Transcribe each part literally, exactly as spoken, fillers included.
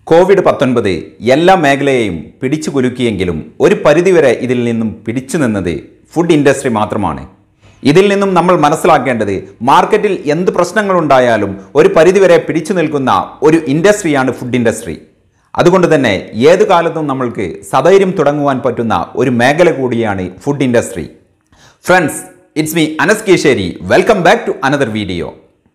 Covid പത്തൊൻപത് എല്ലാ മേഖലയെയും പിടിച്ചു കുലുക്കിയെങ്കിലും ഒരു പരിധിവരെ ഇതിൽ നിന്നും പിടിച്ചു നിന്നത് ഫുഡ് ഇൻഡസ്ട്രി മാത്രമാണ്. ഇതിൽ നിന്നും നമ്മൾ മനസ്സിലാക്കേണ്ടത് മാർക്കറ്റിൽ എന്ത് പ്രശ്നങ്ങളുണ്ടായാലും ഒരു പരിധിവരെ പിടിച്ചു നിൽക്കുന്ന ഒരു ഇൻഡസ്ട്രിയാണ് ഫുഡ് ഇൻഡസ്ട്രി. അതുകൊണ്ട് തന്നെ ഏതു കാലത്തും നമ്മൾക്ക് സധൈര്യം തുടങ്ങുവാൻ പറ്റുന്ന ഒരു മേഖല കൂടിയാണ് food industry. Friends, it's me Anas Keeshery. Welcome back to another video.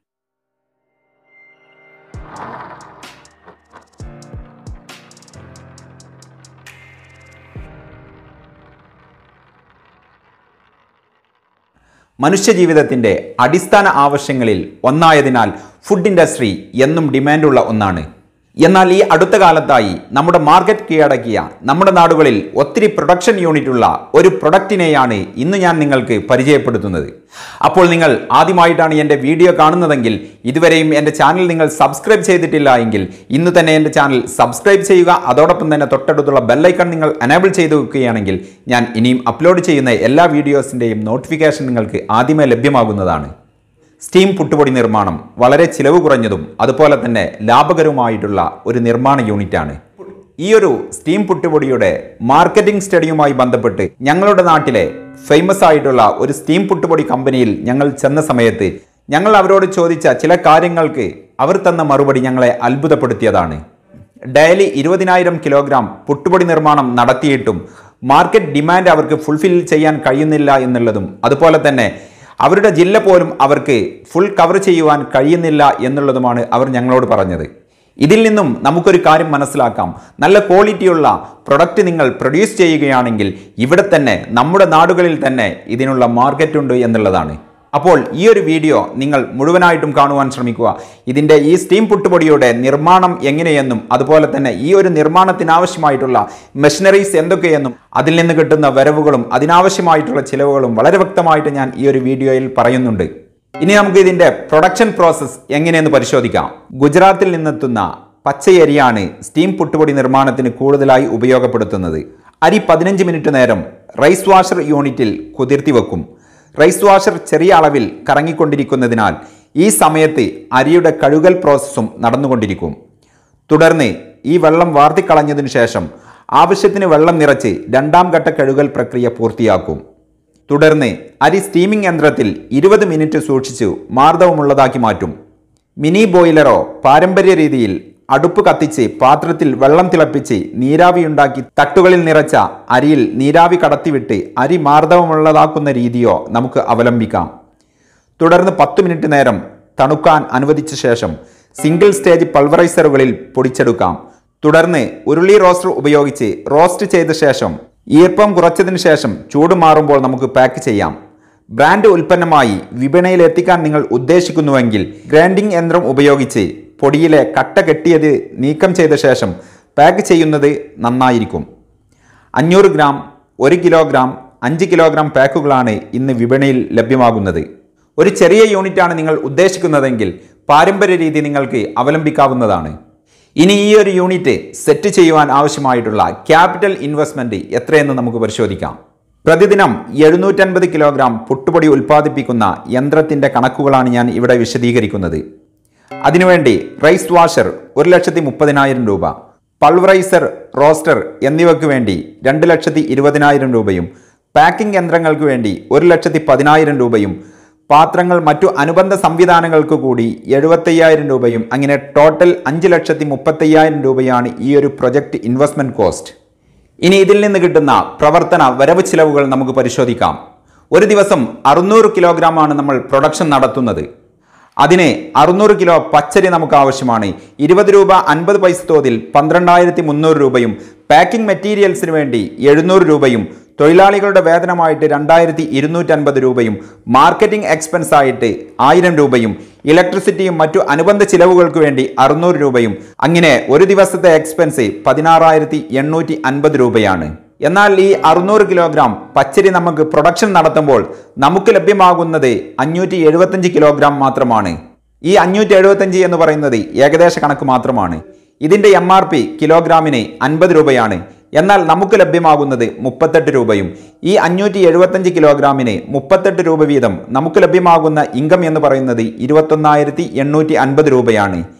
മനുഷ്യജീവിതത്തിൻ്റെ അടിസ്ഥാന ആവശ്യങ്ങളിൽ ഒന്നായതിനാൽ ഫുഡ് ഇൻഡസ്ട്രി എന്നും ഡിമാൻഡുള്ള ഒന്നാണ്. എന്നാൽ ഈ അടുത്ത കാലത്തായി നമ്മുടെ മാർക്കറ്റ് കീഴടക്കിയ നമ്മുടെ നാടുകളിൽ ഒത്തിരി പ്രൊഡക്ഷൻ യൂണിറ്റുള്ള ഒരു പ്രൊഡക്റ്റിനെയാണ് ഇന്ന് ഞാൻ നിങ്ങൾക്ക് പരിചയപ്പെടുത്തുന്നത്. അപ്പോൾ നിങ്ങൾ ആദ്യമായിട്ടാണ് എൻ്റെ വീഡിയോ കാണുന്നതെങ്കിൽ ഇതുവരെയും എൻ്റെ ചാനൽ നിങ്ങൾ സബ്സ്ക്രൈബ് ചെയ്തിട്ടില്ല എങ്കിൽ ഇന്ന് തന്നെ എൻ്റെ ചാനൽ സബ്സ്ക്രൈബ് ചെയ്യുക. അതോടൊപ്പം തന്നെ തൊട്ടടുത്തുള്ള ബെല്ലൈക്കൺ നിങ്ങൾ എനേബിൾ ചെയ്ത് വെക്കുകയാണെങ്കിൽ ഞാൻ ഇനിയും അപ്ലോഡ് ചെയ്യുന്ന എല്ലാ വീഡിയോസിൻ്റെയും നോട്ടിഫിക്കേഷൻ നിങ്ങൾക്ക് ആദ്യമേ ലഭ്യമാകുന്നതാണ്. സ്റ്റീം പുട്ടുപൊടി നിർമ്മാണം വളരെ ചിലവ് കുറഞ്ഞതും അതുപോലെ തന്നെ ലാഭകരവുമായിട്ടുള്ള ഒരു നിർമ്മാണ യൂണിറ്റാണ്. ഈ ഒരു സ്റ്റീം പുട്ടുപൊടിയുടെ മാർക്കറ്റിംഗ് സ്റ്റഡിയുമായി ബന്ധപ്പെട്ട് ഞങ്ങളുടെ നാട്ടിലെ ഫേമസ് ആയിട്ടുള്ള ഒരു സ്റ്റീം പുട്ടുപൊടി കമ്പനിയിൽ ഞങ്ങൾ ചെന്ന സമയത്ത് ഞങ്ങൾ അവരോട് ചോദിച്ച ചില കാര്യങ്ങൾക്ക് അവർ തന്ന മറുപടി ഞങ്ങളെ അത്ഭുതപ്പെടുത്തിയതാണ്. ഡെയിലി ഇരുപതിനായിരം കിലോഗ്രാം പുട്ടുപൊടി നിർമ്മാണം നടത്തിയിട്ടും മാർക്കറ്റ് ഡിമാൻഡ് അവർക്ക് ഫുൾഫിൽ ചെയ്യാൻ കഴിയുന്നില്ല എന്നുള്ളതും അതുപോലെ തന്നെ അവരുടെ ജില്ല പോലും അവർക്ക് ഫുൾ കവർ ചെയ്യുവാൻ കഴിയുന്നില്ല എന്നുള്ളതുമാണ് അവർ ഞങ്ങളോട് പറഞ്ഞത്. ഇതിൽ നിന്നും നമുക്കൊരു കാര്യം മനസ്സിലാക്കാം. നല്ല ക്വാളിറ്റിയുള്ള പ്രൊഡക്റ്റ് നിങ്ങൾ പ്രൊഡ്യൂസ് ചെയ്യുകയാണെങ്കിൽ ഇവിടെ തന്നെ നമ്മുടെ നാടുകളിൽ തന്നെ ഇതിനുള്ള മാർക്കറ്റ് ഉണ്ട് എന്നുള്ളതാണ്. അപ്പോൾ ഈ ഒരു വീഡിയോ നിങ്ങൾ മുഴുവനായിട്ടും കാണുവാൻ ശ്രമിക്കുക. ഇതിൻ്റെ ഈ സ്റ്റീം പുട്ടുപൊടിയുടെ നിർമ്മാണം എങ്ങനെയെന്നും അതുപോലെ തന്നെ ഈ ഒരു നിർമ്മാണത്തിനാവശ്യമായിട്ടുള്ള മെഷീനറീസ് എന്തൊക്കെയെന്നും അതിൽ നിന്ന് കിട്ടുന്ന വരവുകളും അതിനാവശ്യമായിട്ടുള്ള ചിലവുകളും വളരെ വ്യക്തമായിട്ട് ഞാൻ ഈ ഒരു വീഡിയോയിൽ പറയുന്നുണ്ട്. ഇനി നമുക്ക് ഇതിൻ്റെ പ്രൊഡക്ഷൻ പ്രോസസ്സ് എങ്ങനെയെന്ന് പരിശോധിക്കാം. ഗുജറാത്തിൽ നിന്നെത്തുന്ന പച്ചയരിയാണ് സ്റ്റീം പുട്ടുപൊടി നിർമ്മാണത്തിന് കൂടുതലായി ഉപയോഗപ്പെടുത്തുന്നത്. അരി പതിനഞ്ച് മിനിറ്റ് നേരം റൈസ് വാഷർ യൂണിറ്റിൽ കുതിർത്തി വെക്കും. റൈസ് വാഷർ ചെറിയ അളവിൽ കറങ്ങിക്കൊണ്ടിരിക്കുന്നതിനാൽ ഈ സമയത്ത് അരിയുടെ കഴുകൽ പ്രോസസ്സും നടന്നുകൊണ്ടിരിക്കും. തുടർന്ന് ഈ വെള്ളം വാർത്തിക്കളഞ്ഞതിനു ശേഷം ആവശ്യത്തിന് വെള്ളം നിറച്ച് രണ്ടാം ഘട്ട കഴുകൽ പ്രക്രിയ പൂർത്തിയാക്കും. തുടർന്ന് അരി സ്റ്റീമിംഗ് യന്ത്രത്തിൽ ഇരുപത് മിനിറ്റ് സൂക്ഷിച്ചു മാർദ്ദവമുള്ളതാക്കി മാറ്റും. മിനി ബോയിലറോ പാരമ്പര്യ രീതിയിൽ അടുപ്പ് കത്തിച്ച് പാത്രത്തിൽ വെള്ളം തിളപ്പിച്ച് നീരാവിയുണ്ടാക്കി തട്ടുകളിൽ നിറച്ച അരിയിൽ നീരാവി കടത്തിവിട്ട് അരി മാർദ്ദവമുള്ളതാക്കുന്ന രീതിയോ നമുക്ക് അവലംബിക്കാം. തുടർന്ന് പത്ത് മിനിറ്റ് നേരം തണുക്കാൻ അനുവദിച്ച ശേഷം സിംഗിൾ സ്റ്റേജ് പൾവറൈസറുകളിൽ പൊടിച്ചെടുക്കാം. തുടർന്ന് ഉരുളി റോസ്റ്റർ ഉപയോഗിച്ച് റോസ്റ്റ് ചെയ്ത ശേഷം ഈർപ്പം കുറച്ചതിന് ശേഷം ചൂട് മാറുമ്പോൾ നമുക്ക് പാക്ക് ചെയ്യാം. ബ്രാൻഡ് ഉൽപ്പന്നമായി വിപണിയിൽ എത്തിക്കാൻ നിങ്ങൾ ഉദ്ദേശിക്കുന്നുവെങ്കിൽ ഗ്രൈൻഡിംഗ് യന്ത്രം ഉപയോഗിച്ച് പൊടിയിലെ കട്ട കെട്ടിയത് നീക്കം ചെയ്ത ശേഷം പാക്ക് ചെയ്യുന്നത് നന്നായിരിക്കും. അഞ്ഞൂറ് ഗ്രാം, ഒരു കിലോഗ്രാം, അഞ്ച് കിലോഗ്രാം പാക്കുകളാണ് ഇന്ന് വിപണിയിൽ ലഭ്യമാകുന്നത്. ഒരു ചെറിയ യൂണിറ്റാണ് നിങ്ങൾ ഉദ്ദേശിക്കുന്നതെങ്കിൽ പാരമ്പര്യ രീതി നിങ്ങൾക്ക് അവലംബിക്കാവുന്നതാണ്. ഇനി ഈ ഒരു യൂണിറ്റ് സെറ്റ് ചെയ്യുവാൻ ആവശ്യമായിട്ടുള്ള ക്യാപിറ്റൽ ഇൻവെസ്റ്റ്മെൻറ്റ് എത്രയെന്ന് നമുക്ക് പരിശോധിക്കാം. പ്രതിദിനം എഴുന്നൂറ്റൻപത് കിലോഗ്രാം പുട്ടുപൊടി ഉൽപ്പാദിപ്പിക്കുന്ന യന്ത്രത്തിൻ്റെ കണക്കുകളാണ് ഞാൻ ഇവിടെ വിശദീകരിക്കുന്നത്. അതിനുവേണ്ടി റൈസ് വാഷർ ഒരു ലക്ഷത്തി മുപ്പതിനായിരം രൂപ, പൾവറൈസർ, റോസ്റ്റർ എന്നിവയ്ക്ക് വേണ്ടി രണ്ട് ലക്ഷത്തി ഇരുപതിനായിരം രൂപയും പാക്കിംഗ് യന്ത്രങ്ങൾക്ക് വേണ്ടി ഒരു ലക്ഷത്തി പതിനായിരം രൂപയും പാത്രങ്ങൾ മറ്റു അനുബന്ധ സംവിധാനങ്ങൾക്ക് കൂടി എഴുപത്തയ്യായിരം രൂപയും അങ്ങനെ ടോട്ടൽ അഞ്ച് ലക്ഷത്തി മുപ്പത്തയ്യായിരം രൂപയാണ് ഈ ഒരു പ്രൊജക്റ്റ് ഇൻവെസ്റ്റ്മെൻറ്റ് കോസ്റ്റ്. ഇനി ഇതിൽ നിന്ന് കിട്ടുന്ന പ്രവർത്തന വരവ് ചിലവുകൾ നമുക്ക് പരിശോധിക്കാം. ഒരു ദിവസം അറുന്നൂറ് കിലോഗ്രാമാണ് നമ്മൾ പ്രൊഡക്ഷൻ നടത്തുന്നത്. അതിന് അറുന്നൂറ് കിലോ പച്ചരി നമുക്ക് ആവശ്യമാണ്. ഇരുപത് രൂപ അൻപത് പൈസ തോതിൽ പന്ത്രണ്ടായിരത്തി മുന്നൂറ് രൂപയും പാക്കിംഗ് മെറ്റീരിയൽസിന് വേണ്ടി എഴുന്നൂറ് രൂപയും തൊഴിലാളികളുടെ വേതനമായിട്ട് രണ്ടായിരത്തി ഇരുന്നൂറ്റൻപത് രൂപയും മാർക്കറ്റിംഗ് എക്സ്പെൻസ് ആയിട്ട് ആയിരം രൂപയും ഇലക്ട്രിസിറ്റിയും മറ്റു അനുബന്ധ ചിലവുകൾക്ക് വേണ്ടി അറുന്നൂറ് രൂപയും അങ്ങനെ ഒരു ദിവസത്തെ എക്സ്പെൻസ് പതിനാറായിരത്തി എണ്ണൂറ്റി അൻപത് രൂപയാണ്. എന്നാൽ ഈ അറുന്നൂറ് കിലോഗ്രാം പച്ചരി നമുക്ക് പ്രൊഡക്ഷൻ നടത്തുമ്പോൾ നമുക്ക് ലഭ്യമാകുന്നത് അഞ്ഞൂറ്റി എഴുപത്തഞ്ച് കിലോഗ്രാം മാത്രമാണ്. ഈ അഞ്ഞൂറ്റി എഴുപത്തഞ്ച് എന്ന് പറയുന്നത് ഏകദേശ കണക്ക് മാത്രമാണ്. ഇതിൻ്റെ എം ആർ പി കിലോഗ്രാമിന് അൻപത് രൂപയാണ്. എന്നാൽ നമുക്ക് ലഭ്യമാകുന്നത് മുപ്പത്തെട്ട് രൂപയും. ഈ അഞ്ഞൂറ്റി എഴുപത്തഞ്ച് കിലോഗ്രാമിന് മുപ്പത്തെട്ട് രൂപ വീതം നമുക്ക് ലഭ്യമാകുന്ന ഇൻകം എന്ന് പറയുന്നത് ഇരുപത്തൊന്നായിരത്തി എണ്ണൂറ്റി അൻപത് രൂപയാണ്.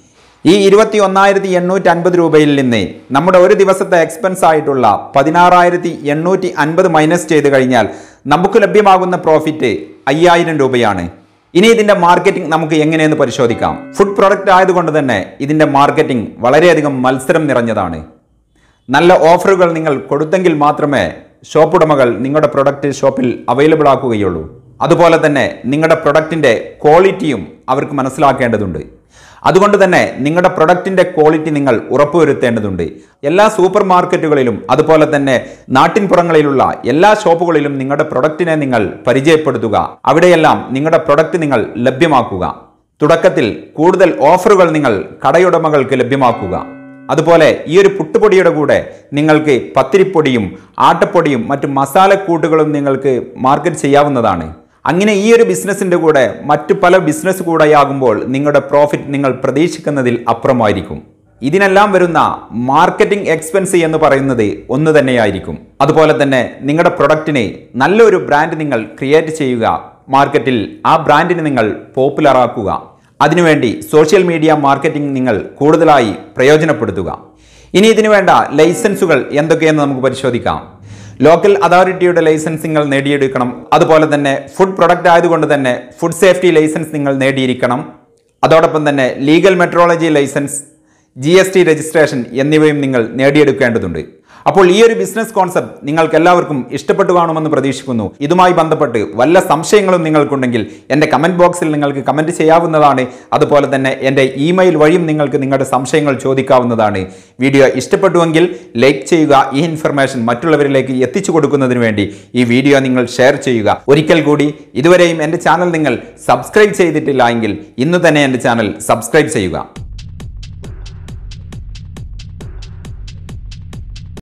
ഈ ഇരുപത്തി ഒന്നായിരത്തി എണ്ണൂറ്റി അൻപത് രൂപയിൽ നിന്ന് നമ്മുടെ ഒരു ദിവസത്തെ എക്സ്പെൻസ് ആയിട്ടുള്ള പതിനാറായിരത്തി എണ്ണൂറ്റി അൻപത് മൈനസ് ചെയ്ത് കഴിഞ്ഞാൽ നമുക്ക് ലഭ്യമാകുന്ന പ്രോഫിറ്റ് അയ്യായിരം രൂപയാണ്. ഇനി ഇതിന്റെ മാർക്കറ്റിംഗ് നമുക്ക് എങ്ങനെയെന്ന് പരിശോധിക്കാം. ഫുഡ് പ്രൊഡക്റ്റ് ആയതുകൊണ്ട് തന്നെ ഇതിന്റെ മാർക്കറ്റിംഗ് വളരെയധികം മത്സരം നിറഞ്ഞതാണ്. നല്ല ഓഫറുകൾ നിങ്ങൾ കൊടുത്തെങ്കിൽ മാത്രമേ ഷോപ്പ് ഉടമകൾ നിങ്ങളുടെ പ്രൊഡക്റ്റ് ഷോപ്പിൽ അവൈലബിൾ ആക്കുകയുള്ളൂ. അതുപോലെ തന്നെ നിങ്ങളുടെ പ്രൊഡക്റ്റിന്റെ ക്വാളിറ്റിയും അവർക്ക് മനസ്സിലാക്കേണ്ടതുണ്ട്. അതുകൊണ്ട് തന്നെ നിങ്ങളുടെ പ്രൊഡക്റ്റിന്റെ ക്വാളിറ്റി നിങ്ങൾ ഉറപ്പുവരുത്തേണ്ടതുണ്ട്. എല്ലാ സൂപ്പർ മാർക്കറ്റുകളിലും അതുപോലെ തന്നെ നാട്ടിൻപുറങ്ങളിലുള്ള എല്ലാ ഷോപ്പുകളിലും നിങ്ങളുടെ പ്രൊഡക്റ്റിനെ നിങ്ങൾ പരിചയപ്പെടുത്തുക. അവിടെയെല്ലാം നിങ്ങളുടെ പ്രൊഡക്റ്റ് നിങ്ങൾ ലഭ്യമാക്കുക. തുടക്കത്തിൽ കൂടുതൽ ഓഫറുകൾ നിങ്ങൾ കടയുടമകൾക്ക് ലഭ്യമാക്കുക. അതുപോലെ ഈ ഒരു പുട്ടുപൊടിയുടെ കൂടെ നിങ്ങൾക്ക് പത്തിരിപ്പൊടിയും ആട്ടപ്പൊടിയും മറ്റു മസാലക്കൂട്ടുകളും നിങ്ങൾക്ക് മാർക്കറ്റ് ചെയ്യാവുന്നതാണ്. അങ്ങനെ ഈ ഒരു ബിസിനസ്സിൻ്റെ കൂടെ മറ്റു പല ബിസിനസ് കൂടെയാകുമ്പോൾ നിങ്ങളുടെ പ്രോഫിറ്റ് നിങ്ങൾ പ്രതീക്ഷിക്കുന്നതിൽ അപ്പുറമായിരിക്കും. ഇതിനെല്ലാം വരുന്ന മാർക്കറ്റിംഗ് എക്സ്പെൻസ് എന്ന് പറയുന്നത് ഒന്ന് തന്നെയായിരിക്കും. അതുപോലെ തന്നെ നിങ്ങളുടെ പ്രൊഡക്റ്റിന് നല്ലൊരു ബ്രാൻഡ് നിങ്ങൾ ക്രിയേറ്റ് ചെയ്യുക. മാർക്കറ്റിൽ ആ ബ്രാൻഡിനെ നിങ്ങൾ പോപ്പുലർ ആക്കുക. അതിനുവേണ്ടി സോഷ്യൽ മീഡിയ മാർക്കറ്റിംഗ് നിങ്ങൾ കൂടുതലായി പ്രയോജനപ്പെടുത്തുക. ഇനി ഇതിനു വേണ്ട ലൈസൻസുകൾ എന്തൊക്കെയെന്ന് നമുക്ക് പരിശോധിക്കാം. ലോക്കൽ അതോറിറ്റിയുടെ ലൈസൻസ് നിങ്ങൾ നേടിയെടുക്കണം. അതുപോലെ തന്നെ ഫുഡ് പ്രൊഡക്റ്റ് ആയതുകൊണ്ട് തന്നെ ഫുഡ് സേഫ്റ്റി ലൈസൻസ് നിങ്ങൾ നേടിയിരിക്കണം. അതോടൊപ്പം തന്നെ legal metrology licence, G S T registration എന്നിവയും നിങ്ങൾ നേടിയെടുക്കേണ്ടതുണ്ട്. അപ്പോൾ ഈ ഒരു ബിസിനസ് കോൺസെപ്റ്റ് നിങ്ങൾക്ക് എല്ലാവർക്കും ഇഷ്ടപ്പെട്ടു കാണുമെന്ന് പ്രതീക്ഷിക്കുന്നു. ഇതുമായി ബന്ധപ്പെട്ട് വല്ല സംശയങ്ങളും നിങ്ങൾക്കുണ്ടെങ്കിൽ എൻ്റെ കമൻറ്റ് ബോക്സിൽ നിങ്ങൾക്ക് കമൻറ്റ് ചെയ്യാവുന്നതാണ്. അതുപോലെ തന്നെ എൻ്റെ ഇമെയിൽ വഴിയും നിങ്ങൾക്ക് നിങ്ങളുടെ സംശയങ്ങൾ ചോദിക്കാവുന്നതാണ്. വീഡിയോ ഇഷ്ടപ്പെട്ടുവെങ്കിൽ ലൈക്ക് ചെയ്യുക. ഈ ഇൻഫർമേഷൻ മറ്റുള്ളവരിലേക്ക് എത്തിച്ചു കൊടുക്കുന്നതിന് വേണ്ടി ഈ വീഡിയോ നിങ്ങൾ ഷെയർ ചെയ്യുക. ഒരിക്കൽ കൂടി ഇതുവരെയും എൻ്റെ ചാനൽ നിങ്ങൾ സബ്സ്ക്രൈബ് ചെയ്തിട്ടില്ല എങ്കിൽ ഇന്ന് തന്നെ എൻ്റെ ചാനൽ സബ്സ്ക്രൈബ് ചെയ്യുക.